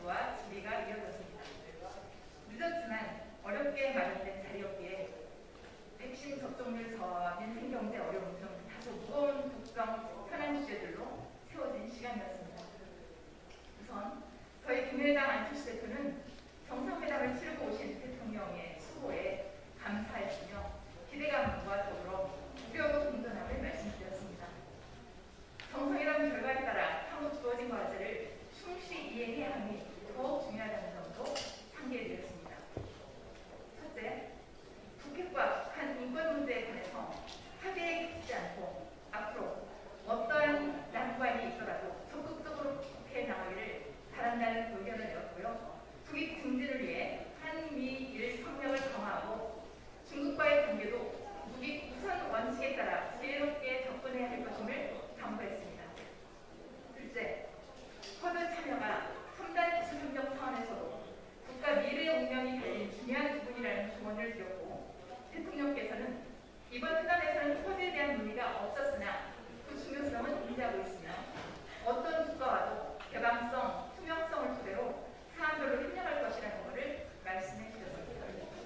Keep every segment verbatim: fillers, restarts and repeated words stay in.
전투와 지리가 이어졌습니다. 늦었지만 어렵게 마련된 자리였기에 백신 접종률 저하, 민생 경제 어려움 등 다소 무거운 국정 현안 주제들로 세워진 시간이었습니다. 우선 저희 국민의당 안철수 대표는 정상회담을 치르고 오신 대통령의 수고에 감사했으며 기대감과 더불어 우려고 동전함을 말씀드렸습니다. 정상회담 결과에 따라 향후 주어진 과제를 충실히 이행해야 함이 더욱 중요하다는 점도 상기해드렸습니다. 첫째, 북핵과 북한 인권 문제에 관해서 합의에 그치지 않고 앞으로 어떠한 난관이 있더라도 적극적으로 북핵 나가기를 바란다는 의견을 내었고요. 북익 증진을 위해 한미일 협력을 강화하고 중국과의 관계도 북익 우선 원칙에 따라 지혜롭게 접근해야 할 것임을 당부했습니다. 둘째, 쿼드 참여가 첨단 기술 협력 차원에서도 국가 미래의 운명이 달린 중요한 부분이라는 조언을 드렸고, 대통령께서는 이번 회담에서는 쿼드에 대한 논의가 없었으나 그 중요성은 인지하고 있으며 어떤 국가와도 개방성, 투명성을 토대로 사안별로 협력할 것이라는 것을 말씀해 주셨습니다.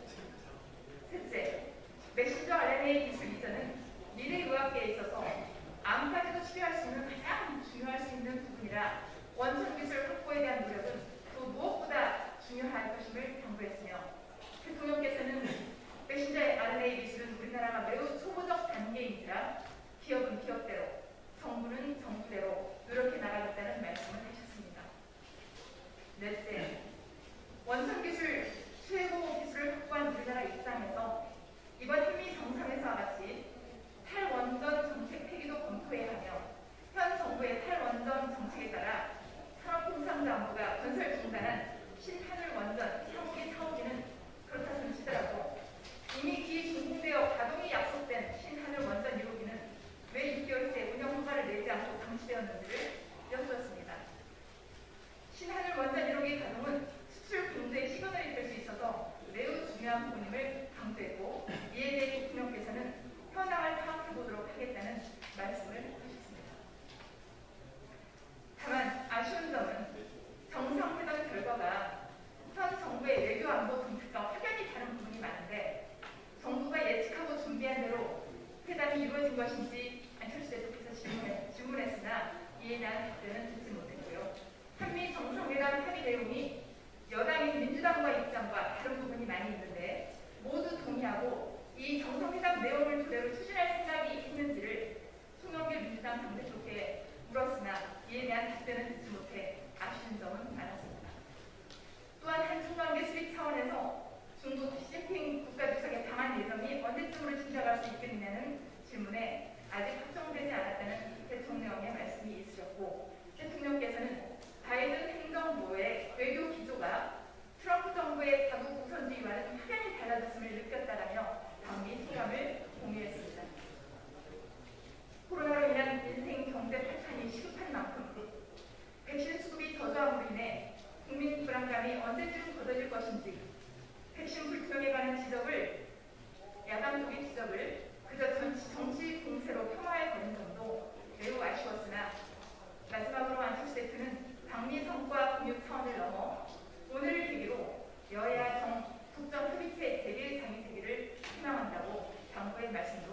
셋째, 메신저 알엔에이 기술 이전은 미래의학계에 있어서 암까지도 치료할 수 있는 가장 중요할 수 있는 부분이라 원천 기술 확보에 대한 노력은 또 무엇보다 중요할 것임을 당부했으며, 대통령께서는 메신저 알엔에이 기술은 우리나라가 매우 초보적 단계인지라 기업은 기업대로, 정부는 정부대로 노력해 나가겠다는 말씀을 하셨습니다. 넷째, 원천기술 최고 기술을 확보한 우리나라 입장에서 이번 한미 정상회담과 같이 탈원전 정책 폐기도 검토해야 하며, 현 정부의 탈원전 정책에 따라 산업통상자원부가 건설 중단한 신하늘 원전 삼 호기, 사 호기는 그렇다 손치더라도 이미 기준공되어 가동이 약속된 신하늘 원전 일 호기는 왜 육 개월 새 운영 허가를 내지 않고 방치되었는지를 여쭈었습니다. 신하늘 원전 일 호기 가동은 수출 공조의 시그널이 될 수 있어서 매우 중요한 부분임을 강조했고, 이에 대해 대통령께서는 현황을 파악해보도록 하겠다는 말씀을 하셨습니다. 다만 아쉬운 점은 정상회담 결과가 현 정부의 외교안보 정책과 확연히 다른 부분이 많은데, 정부가 예측하고 준비한 대로 회담이 이루어진 것인지 안철수 대표께서 질문해, 질문했으나 이에 대한 답변은 듣지 못했고요. 한미 정상회담 합의 내용이 여당인 민주당과 입장과 다른 부분이 많이 있는데 모두 동의하고 이 정상회담 내용을 그대로 추진할 생각이 있는지를 송영길 민주당 당대표께 물었으나 이에 대한 답변은 듣지 못해 아쉬운 점은 많았습니다. 또한 한중관계 수립 차원에서 중국 시진핑 국가주석의 방한 예정이 언제쯤으로 진행할 수 있겠느냐는 질문에 아직 확정되지 않았다는 대통령의 말씀이 있으셨고, 대통령께서는 바이든 행정부의 외교 기조가 트럼프 정부의 자국 우선주의와는 확연히 달라졌음을 느꼈다라며 당미 소감을 공유했습니다. 코로나로 인한 민생 경제 파탄이 시급한 만큼 백신 수급이 저조함으로 인해 국민 불안감이 언제쯤 걷어질 것인지, 백신 불투명에 관한 지적을, 야당 쪽의 지적을 그저 정치 공세로 폄하해 버린 점도 매우 아쉬웠으나, 마지막으로 안철수 대표는 방미 성과 공유 차원을 넘어 오늘을 계기로 여야 정 국정 협의체 재개상이 되기를 희망한다고 당부의 말씀도